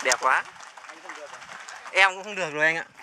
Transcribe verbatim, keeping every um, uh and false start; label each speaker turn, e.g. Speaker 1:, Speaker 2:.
Speaker 1: Đẹp quá.
Speaker 2: Anh không được à?
Speaker 1: Em cũng không được rồi anh ạ.